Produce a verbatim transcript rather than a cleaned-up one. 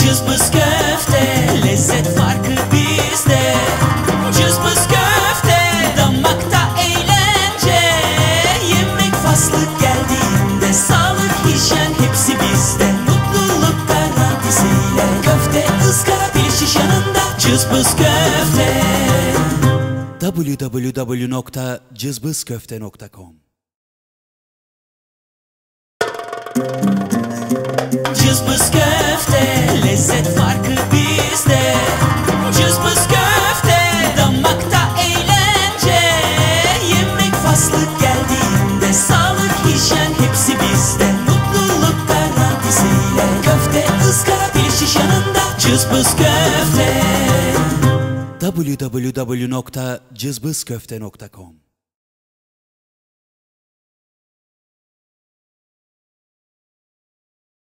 Cızbız köfte, lezzet farkı bizde. Cızbız köfte, damakta eğlence. Yemek faslı geldiğinde sağlık, hijyen hepsi bizde. Mutluluk garantisiyle köfte, ızgara, piliç şiş yanında. Cızbız köfte. w w w nokta cızbız köfte nokta com Cızbız köfte, lezzet farkı bizde. Cızbız köfte, damakta eğlence. Yemek faslı geldiğinde sağlık, hijyen hepsi bizde. Mutluluk garantisiyle köfte, ızgara, piliç şiş yanında. Cızbız köfte. w w w nokta cızbız köfte nokta com